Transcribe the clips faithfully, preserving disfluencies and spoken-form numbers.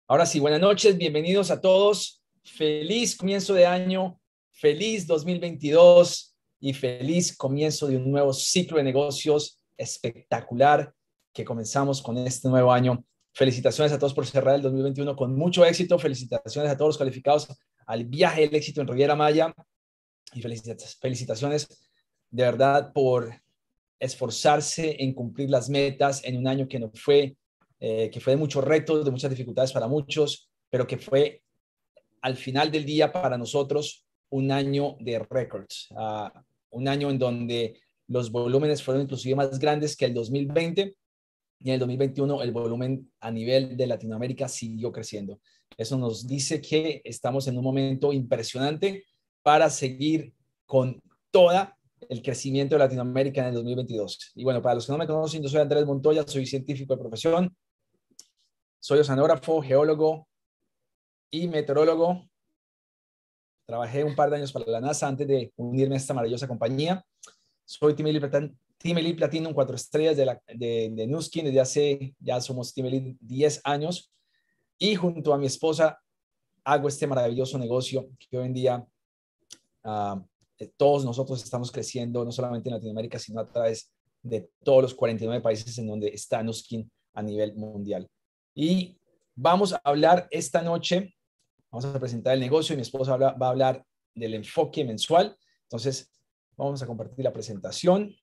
Ahora sí, buenas noches, bienvenidos a todos. Feliz comienzo de año, feliz dos mil veintidós y feliz comienzo de un nuevo ciclo de negocios espectacular que comenzamos con este nuevo año. Felicitaciones a todos por cerrar el dos mil veintiuno con mucho éxito. Felicitaciones a todos los calificados al viaje del éxito en Riviera Maya y felicitaciones de verdad por esforzarse en cumplir las metas en un año que no fue Eh, que fue de muchos retos, de muchas dificultades para muchos, pero que fue al final del día para nosotros un año de récords, uh, un año en donde los volúmenes fueron inclusive más grandes que el dos mil veinte y en el dos mil veintiuno el volumen a nivel de Latinoamérica siguió creciendo. Eso nos dice que estamos en un momento impresionante para seguir con toda el crecimiento de Latinoamérica en el dos mil veintidós. Y bueno, para los que no me conocen, yo soy Andrés Montoya, soy científico de profesión. Soy oceanógrafo, geólogo y meteorólogo. Trabajé un par de años para la NASA antes de unirme a esta maravillosa compañía. Soy Team Elite, Team Elite Platinum cuatro estrellas de, la, de, de Nuskin. Desde hace, ya somos Team Elite diez años. Y junto a mi esposa hago este maravilloso negocio que hoy en día uh, todos nosotros estamos creciendo, no solamente en Latinoamérica, sino a través de todos los cuarenta y nueve países en donde está Nuskin a nivel mundial. Y vamos a hablar esta noche, vamos a presentar el negocio y mi esposa va a hablar del enfoque mensual. Entonces, vamos a compartir la presentación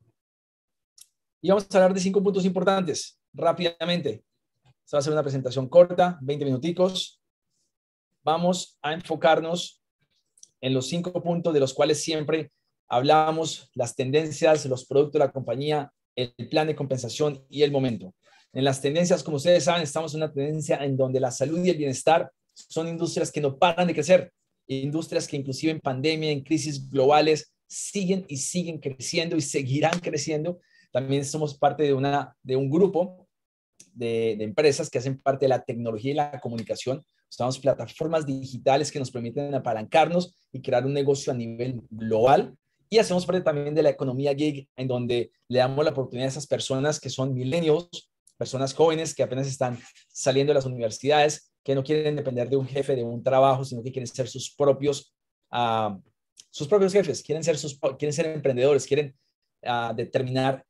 y vamos a hablar de cinco puntos importantes rápidamente. Esta va a ser una presentación corta, veinte minuticos. Vamos a enfocarnos en los cinco puntos de los cuales siempre hablamos, las tendencias, los productos de la compañía, el plan de compensación y el momento. En las tendencias, como ustedes saben, estamos en una tendencia en donde la salud y el bienestar son industrias que no paran de crecer, industrias que inclusive en pandemia, en crisis globales, siguen y siguen creciendo y seguirán creciendo. También somos parte de, una, de un grupo de, de empresas que hacen parte de la tecnología y la comunicación. Usamos plataformas digitales que nos permiten apalancarnos y crear un negocio a nivel global. Y hacemos parte también de la economía gig, en donde le damos la oportunidad a esas personas que son millennials, personas jóvenes que apenas están saliendo de las universidades, que no quieren depender de un jefe, de un trabajo, sino que quieren ser sus propios, uh, sus propios jefes, quieren ser, sus, quieren ser emprendedores, quieren uh, determinar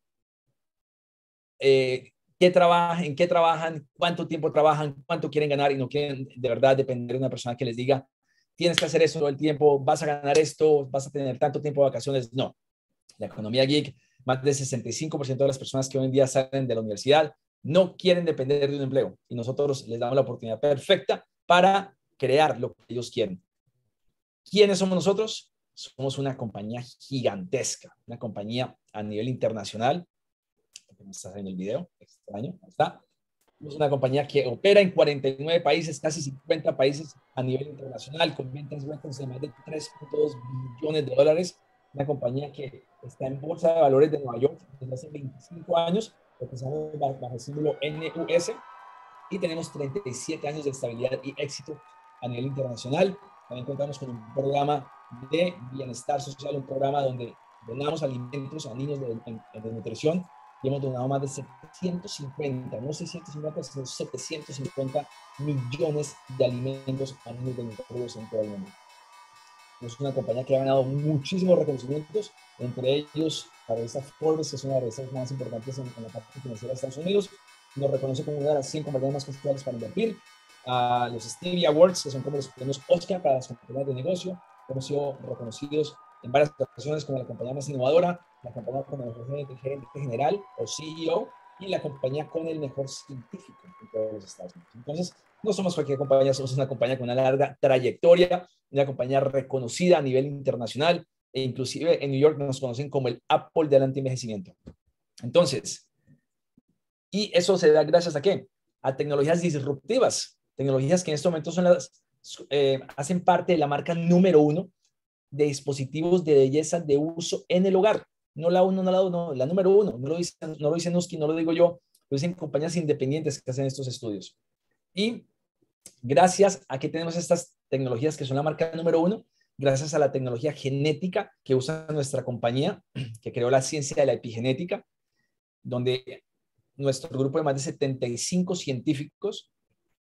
eh, qué trabajan, en qué trabajan, cuánto tiempo trabajan, cuánto quieren ganar y no quieren de verdad depender de una persona que les diga, tienes que hacer eso todo el tiempo, vas a ganar esto, vas a tener tanto tiempo de vacaciones. No, la economía geek, más del sesenta y cinco por ciento de las personas que hoy en día salen de la universidad no quieren depender de un empleo y nosotros les damos la oportunidad perfecta para crear lo que ellos quieren. ¿Quiénes somos nosotros? Somos una compañía gigantesca, una compañía a nivel internacional. Está en el video, extraño, está. Es una compañía que opera en cuarenta y nueve países, casi cincuenta países a nivel internacional, con ventas récords de más de tres punto dos billones de dólares. Una compañía que está en Bolsa de Valores de Nueva York desde hace veinticinco años, empezamos bajo el símbolo N U S y tenemos treinta y siete años de estabilidad y éxito a nivel internacional. También contamos con un programa de bienestar social, un programa donde donamos alimentos a niños de, de, de nutrición y hemos donado más de setecientos cincuenta, no seiscientos cincuenta, sino setecientos cincuenta millones de alimentos a niños desnutridos en todo el mundo. Es una compañía que ha ganado muchísimos reconocimientos, entre ellos la revista Forbes, que es una de las revistas más importantes en, en la parte financiera de Estados Unidos, nos reconoce como una de las cien compañías más confiables para invertir. A los Stevie Awards, que son como los premios Oscar para las compañías de negocio, hemos sido reconocidos en varias ocasiones como la compañía más innovadora, la compañía con el mejor gerente general o C E O y la compañía con el mejor científico en todos los Estados Unidos. Entonces, no somos cualquier compañía, somos una compañía con una larga trayectoria, una compañía reconocida a nivel internacional e inclusive en New York nos conocen como el Apple del antienvejecimiento. Entonces, y eso se da gracias a ¿qué? A tecnologías disruptivas, tecnologías que en este momento son las, eh, hacen parte de la marca número uno de dispositivos de belleza de uso en el hogar. No la uno, no la uno, no, la número uno. No lo dice, no lo dice Nuskin, no lo digo yo, lo dicen compañías independientes que hacen estos estudios. Y gracias a que tenemos estas tecnologías que son la marca número uno, gracias a la tecnología genética que usa nuestra compañía, que creó la ciencia de la epigenética, donde nuestro grupo de más de setenta y cinco científicos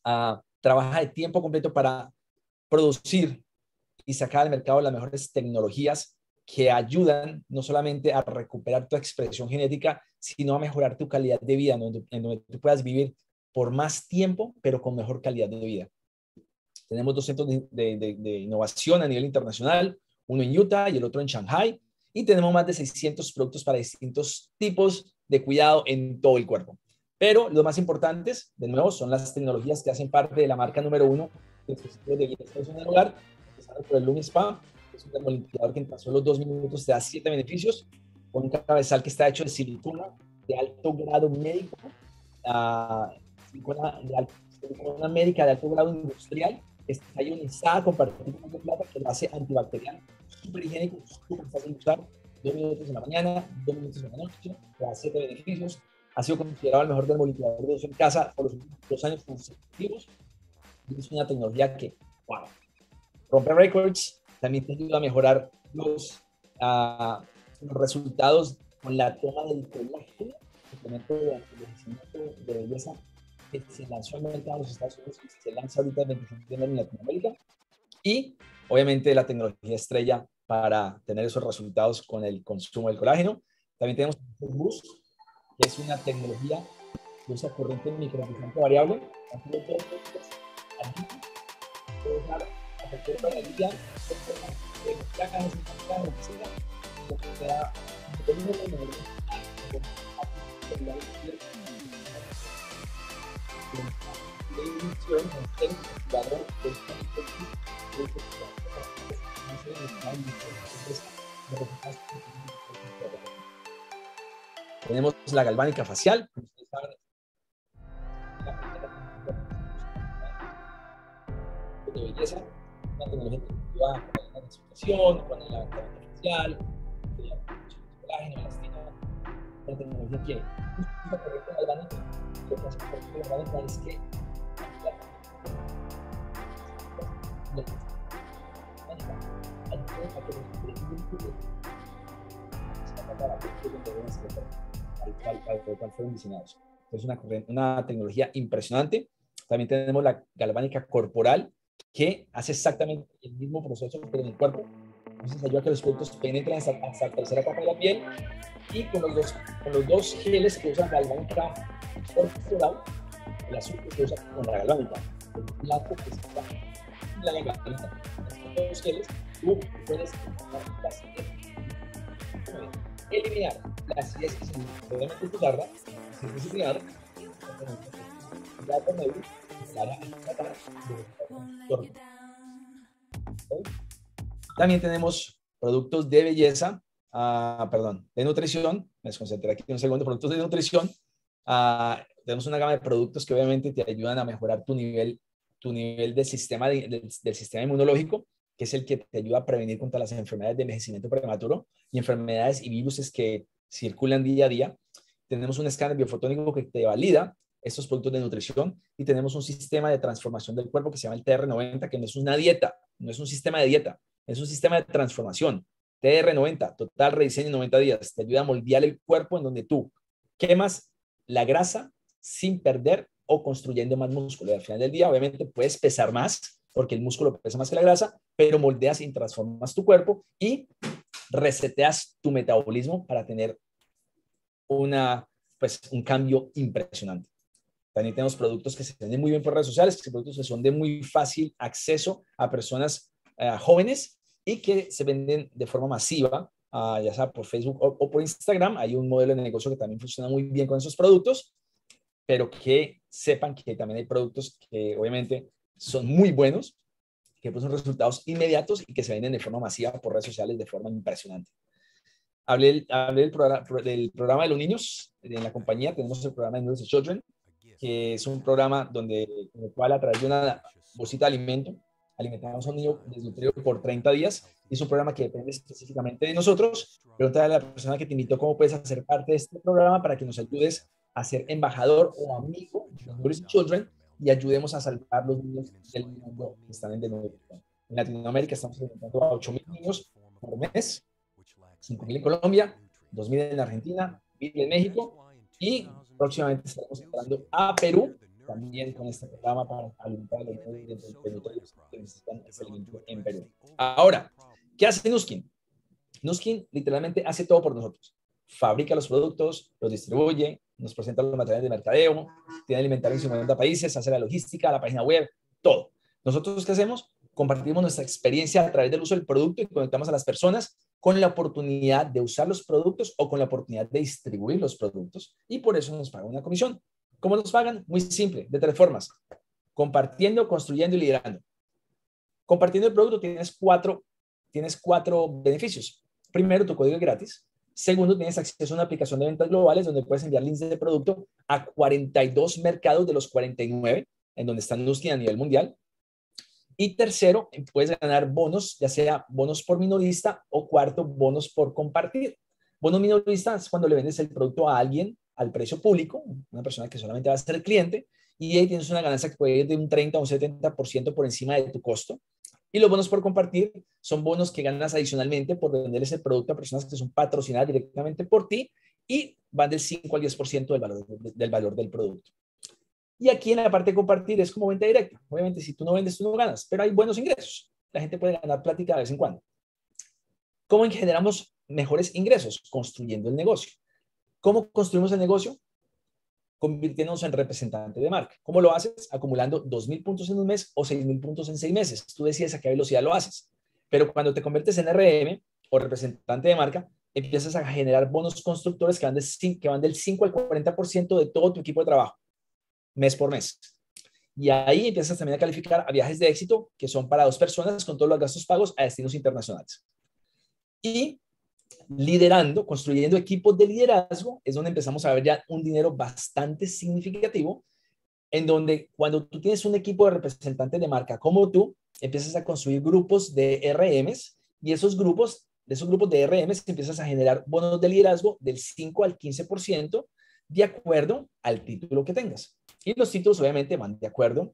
uh, trabaja de tiempo completo para producir y sacar al mercado las mejores tecnologías que ayudan no solamente a recuperar tu expresión genética, sino a mejorar tu calidad de vida, en donde, en donde tú puedas vivir por más tiempo, pero con mejor calidad de vida. Tenemos dos centros de, de, de, de innovación a nivel internacional, uno en Utah y el otro en Shanghai, y tenemos más de seiscientos productos para distintos tipos de cuidado en todo el cuerpo. Pero los más importantes, de nuevo, son las tecnologías que hacen parte de la marca número uno de dispositivos de bienestar en el hogar, empezando por el LumiSpa, que es un termolimpiador que en tan solo dos minutos te da siete beneficios, con un cabezal que está hecho de silicona de alto grado médico, uh, silicona, de alto, silicona médica de alto grado industrial, está ionizada con partículas de plata que lo hace antibacterial, súper higiénico, súper fácil de usar, dos minutos en la mañana, dos minutos en la noche, te da siete beneficios. Ha sido considerado el mejor termolimpiador de uso en casa por los últimos dos años consecutivos. Es una tecnología que, wow, rompe récords, también te ayuda a mejorar los, uh, los resultados con la toma del colágeno, suplemento de envejecimiento de belleza que se lanzó al mercado en los Estados Unidos y se lanza ahorita el veinticinco de enero en Latinoamérica. Y obviamente la tecnología estrella para tener esos resultados con el consumo del colágeno. También tenemos el Boost, que es una tecnología que usa corriente microambiente variable. Puede usar a cualquier hora del día, tenemos la galvánica facial, de belleza, una tecnología que ayuda con la expresión, con la galvánica facial, con la colágeno, elastina, una tecnología que usa corriente galvánica. Lo que hace la corriente galvánica es que fueron diseñados. Es una, una tecnología impresionante. También tenemos la galvánica corporal, que hace exactamente el mismo proceso que en el cuerpo. Entonces ayuda a que los productos penetren hasta, hasta la tercera capa de la piel. Y con los dos, con los dos geles que usan galvánica corporal, el azul que se usa con la galvánica, el blanco que se usa con la galvánica. Estos dos geles, tú puedes eliminar la acidez que se obviamente tu garra, si es disciplinado, ya por medio también tenemos productos de belleza, uh, perdón, de nutrición, me desconcentré aquí un segundo, productos de nutrición. Uh, tenemos una gama de productos que obviamente te ayudan a mejorar tu nivel, tu nivel de sistema de, de, del sistema inmunológico, que es el que te ayuda a prevenir contra las enfermedades de envejecimiento prematuro y enfermedades y virus que circulan día a día. Tenemos un escáner biofotónico que te valida estos productos de nutrición y tenemos un sistema de transformación del cuerpo que se llama el T R noventa, que no es una dieta, no es un sistema de dieta, es un sistema de transformación. T R noventa, total rediseño en noventa días, te ayuda a moldear el cuerpo en donde tú quemas la grasa sin perder o construyendo más músculo. Y al final del día, obviamente, puedes pesar más, porque el músculo pesa más que la grasa, pero moldeas y transformas tu cuerpo y reseteas tu metabolismo para tener una, pues, un cambio impresionante. También tenemos productos que se venden muy bien por redes sociales, que son productos que son de muy fácil acceso a personas uh, jóvenes y que se venden de forma masiva, uh, ya sea por Facebook o, o por Instagram. Hay un modelo de negocio que también funciona muy bien con esos productos, pero que sepan que también hay productos que obviamente son muy buenos, que producen resultados inmediatos y que se venden de forma masiva por redes sociales de forma impresionante. Hablé, hablé del, programa, del programa de los niños. En la compañía tenemos el programa de Noodles Children, que es un programa donde, en el cual a través de una bolsita de alimento alimentamos a un niño desnutrido por treinta días. Es un programa que depende específicamente de nosotros. Pregúntale a la persona que te invitó cómo puedes hacer parte de este programa para que nos ayudes a ser embajador o amigo de Noodles Children y ayudemos a salvar los niños del mundo que están en desnutrición. En Latinoamérica estamos alimentando a ocho mil niños por mes, cinco mil en Colombia, dos mil en Argentina, mil en México y próximamente estaremos entrando a Perú también con este programa para alimentar a los niños de territorios que necesitan ese alimento en Perú. Ahora, ¿qué hace Nuskin? Nuskin literalmente hace todo por nosotros. Fabrica los productos, los distribuye, nos presenta los materiales de mercadeo, tiene inventario en cincuenta países, hace la logística, la página web, todo. ¿Nosotros qué hacemos? Compartimos nuestra experiencia a través del uso del producto y conectamos a las personas con la oportunidad de usar los productos o con la oportunidad de distribuir los productos, y por eso nos pagan una comisión. ¿Cómo nos pagan? Muy simple, de tres formas: compartiendo, construyendo y liderando. Compartiendo el producto tienes cuatro, tienes cuatro beneficios. Primero, tu código es gratis. Segundo, tienes acceso a una aplicación de ventas globales donde puedes enviar links de producto a cuarenta y dos mercados de los cuarenta y nueve en donde están Nuskin a nivel mundial. Y tercero, puedes ganar bonos, ya sea bonos por minorista o cuarto, bonos por compartir. Bonos minoristas es cuando le vendes el producto a alguien al precio público, una persona que solamente va a ser el cliente, y ahí tienes una ganancia que puede ir de un treinta o un setenta por ciento por encima de tu costo. Y los bonos por compartir son bonos que ganas adicionalmente por vender ese producto a personas que son patrocinadas directamente por ti y van del cinco al diez por ciento del valor, del valor del producto. Y aquí en la parte de compartir es como venta directa. Obviamente, si tú no vendes, tú no ganas, pero hay buenos ingresos. La gente puede ganar plática de vez en cuando. ¿Cómo generamos mejores ingresos? Construyendo el negocio. ¿Cómo construimos el negocio? Convirtiéndonos en representante de marca. ¿Cómo lo haces? Acumulando dos mil puntos en un mes o seis mil puntos en seis meses. Tú decides a qué velocidad lo haces. Pero cuando te conviertes en R M o representante de marca, empiezas a generar bonos constructores que van, de, que van del cinco al cuarenta por ciento de todo tu equipo de trabajo, mes por mes. Y ahí empiezas también a calificar a viajes de éxito, que son para dos personas con todos los gastos pagos a destinos internacionales. Y liderando, construyendo equipos de liderazgo, es donde empezamos a ver ya un dinero bastante significativo, en donde cuando tú tienes un equipo de representantes de marca como tú, empiezas a construir grupos de R Ms, y esos grupos, de esos grupos de R Ms empiezas a generar bonos de liderazgo del cinco al quince por ciento de acuerdo al título que tengas. Y los títulos obviamente van de acuerdo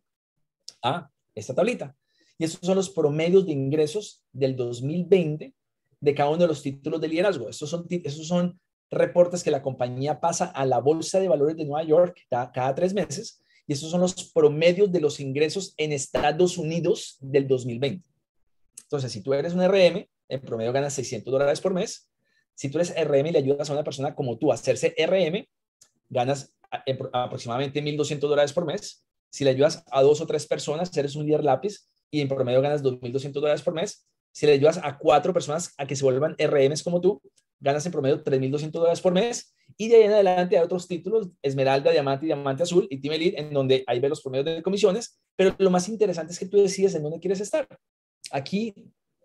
a esta tablita. Y estos son los promedios de ingresos del dos mil veinte de cada uno de los títulos de liderazgo. Estos son, estos son reportes que la compañía pasa a la Bolsa de Valores de Nueva York cada, cada tres meses. Y estos son los promedios de los ingresos en Estados Unidos del dos mil veinte. Entonces, si tú eres un R M, en promedio ganas seiscientos dólares por mes. Si tú eres R M y le ayudas a una persona como tú a hacerse R M, ganas aproximadamente mil doscientos dólares por mes. Si le ayudas a dos o tres personas, eres un líder lápiz y en promedio ganas dos mil doscientos dólares por mes. Si le ayudas a cuatro personas a que se vuelvan R Ms como tú, ganas en promedio tres mil doscientos dólares por mes. Y de ahí en adelante hay otros títulos, Esmeralda, Diamante y Diamante Azul y Team Elite, en donde ahí ves los promedios de comisiones. Pero lo más interesante es que tú decides en dónde quieres estar. Aquí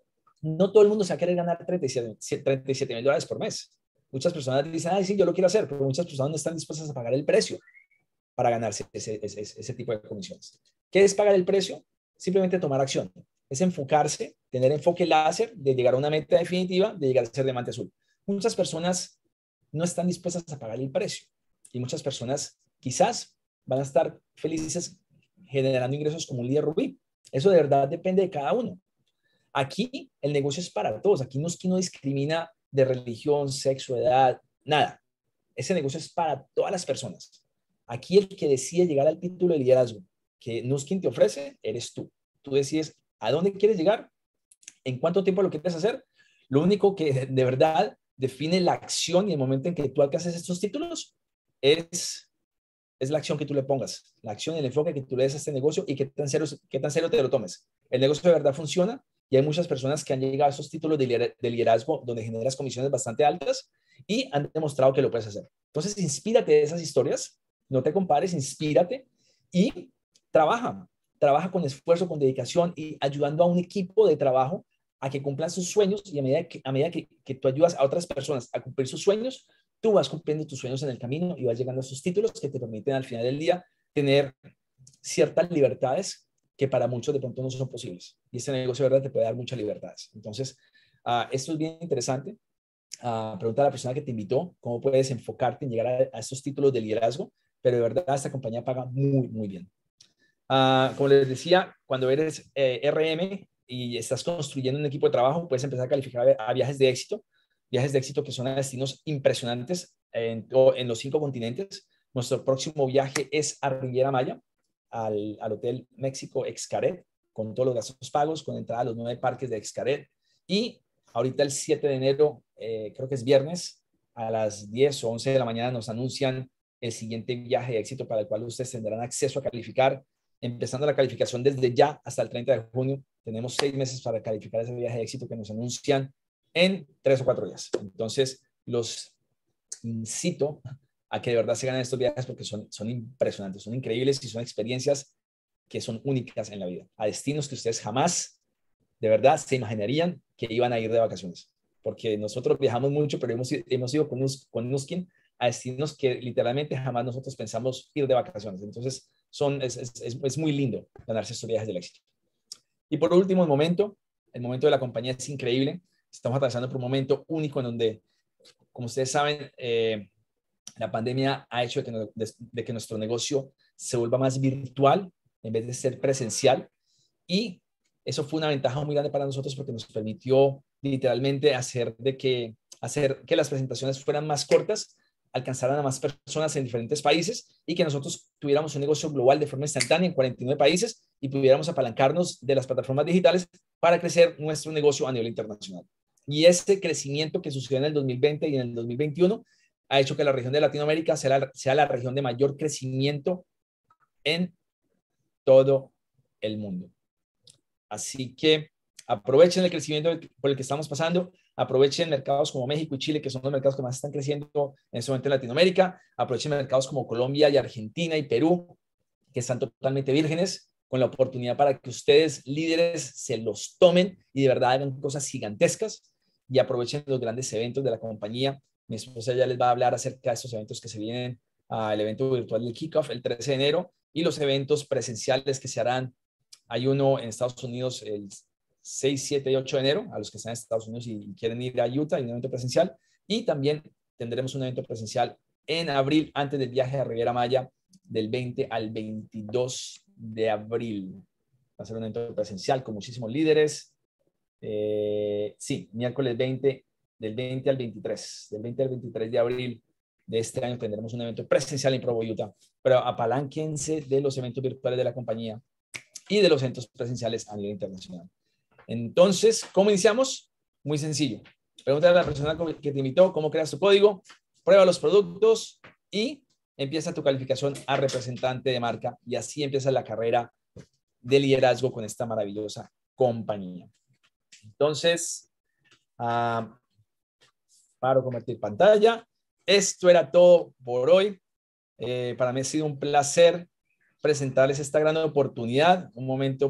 no todo el mundo se va a querer ganar treinta y siete mil dólares por mes. Muchas personas dicen, ay, sí, yo lo quiero hacer, pero muchas personas no están dispuestas a pagar el precio para ganarse ese, ese, ese tipo de comisiones. ¿Qué es pagar el precio? Simplemente tomar acción. Es enfocarse, tener enfoque láser de llegar a una meta definitiva, de llegar a ser diamante azul. Muchas personas no están dispuestas a pagar el precio y muchas personas quizás van a estar felices generando ingresos como un líder rubí. Eso de verdad depende de cada uno. Aquí el negocio es para todos. Aquí no, no discrimina de religión, sexo, edad, nada. Ese negocio es para todas las personas. Aquí el que decide llegar al título de liderazgo que Nuskin te ofrece, eres tú. Tú decides a dónde quieres llegar, en cuánto tiempo lo quieres hacer. Lo único que de verdad define la acción y el momento en que tú alcances estos títulos es, es la acción que tú le pongas, la acción y el enfoque que tú le des a este negocio y qué tan serio, qué tan serio te lo tomes. El negocio de verdad funciona y hay muchas personas que han llegado a esos títulos de liderazgo donde generas comisiones bastante altas y han demostrado que lo puedes hacer. Entonces, inspírate de esas historias, no te compares, inspírate y trabaja. Trabaja con esfuerzo, con dedicación y ayudando a un equipo de trabajo a que cumplan sus sueños, y a medida que, a medida que, que tú ayudas a otras personas a cumplir sus sueños, tú vas cumpliendo tus sueños en el camino y vas llegando a esos títulos que te permiten al final del día tener ciertas libertades que para muchos de pronto no son posibles. Y este negocio de verdad te puede dar muchas libertades. Entonces, uh, esto es bien interesante. Uh, pregunta a la persona que te invitó cómo puedes enfocarte en llegar a, a estos títulos de liderazgo, pero de verdad esta compañía paga muy, muy bien. Uh, como les decía, cuando eres eh, R M y estás construyendo un equipo de trabajo, puedes empezar a calificar a, a viajes de éxito, viajes de éxito que son a destinos impresionantes en, en los cinco continentes. Nuestro próximo viaje es a Riviera Maya. al, al Hotel México Xcaret, con todos los gastos pagos, con entrada a los nueve parques de Xcaret. Y ahorita el siete de enero, eh, creo que es viernes, a las diez o once de la mañana nos anuncian el siguiente viaje de éxito para el cual ustedes tendrán acceso a calificar, empezando la calificación desde ya hasta el treinta de junio. Tenemos seis meses para calificar ese viaje de éxito que nos anuncian en tres o cuatro días. Entonces, los incito a que de verdad se ganen estos viajes porque son, son impresionantes, son increíbles y son experiencias que son únicas en la vida, a destinos que ustedes jamás de verdad se imaginarían que iban a ir de vacaciones, porque nosotros viajamos mucho, pero hemos, hemos ido con, Nus, con Nuskin a destinos que literalmente jamás nosotros pensamos ir de vacaciones. Entonces, son, es, es, es muy lindo ganarse estos viajes del éxito. Y por último, el momento, el momento de la compañía es increíble. Estamos atravesando por un momento único en donde, como ustedes saben, eh, la pandemia ha hecho de que, no, de, de que nuestro negocio se vuelva más virtual en vez de ser presencial. Y eso fue una ventaja muy grande para nosotros porque nos permitió literalmente hacer, de que, hacer que las presentaciones fueran más cortas, alcanzaran a más personas en diferentes países y que nosotros tuviéramos un negocio global de forma instantánea en cuarenta y nueve países y pudiéramos apalancarnos de las plataformas digitales para crecer nuestro negocio a nivel internacional. Y ese crecimiento que sucedió en el dos mil veinte y en el dos mil veintiuno ha hecho que la región de Latinoamérica sea la, sea la región de mayor crecimiento en todo el mundo. Así que aprovechen el crecimiento por el que estamos pasando, aprovechen mercados como México y Chile, que son los mercados que más están creciendo en este momento en Latinoamérica, aprovechen mercados como Colombia y Argentina y Perú, que están totalmente vírgenes, con la oportunidad para que ustedes, líderes, se los tomen y de verdad hagan cosas gigantescas y aprovechen los grandes eventos de la compañía. Mi esposa ya les va a hablar acerca de estos eventos que se vienen, uh, el evento virtual del Kickoff el trece de enero y los eventos presenciales que se harán. Hay uno en Estados Unidos el seis, siete y ocho de enero, a los que están en Estados Unidos y quieren ir a Utah, hay un evento presencial. Y también tendremos un evento presencial en abril, antes del viaje a Riviera Maya, del veinte al veintidós de abril. Va a ser un evento presencial con muchísimos líderes. Eh, sí, miércoles veinte, del veinte al veintitrés, del veinte al veintitrés de abril de este año tendremos un evento presencial en Provo, Utah. Pero apalánquense de los eventos virtuales de la compañía y de los eventos presenciales a nivel internacional. Entonces, ¿cómo iniciamos? Muy sencillo. Pregúntale a la persona que te invitó cómo creas tu código, prueba los productos y empieza tu calificación a representante de marca y así empieza la carrera de liderazgo con esta maravillosa compañía. Entonces, uh, paro compartir pantalla. Esto era todo por hoy. Eh, para mí ha sido un placer presentarles esta gran oportunidad, un momento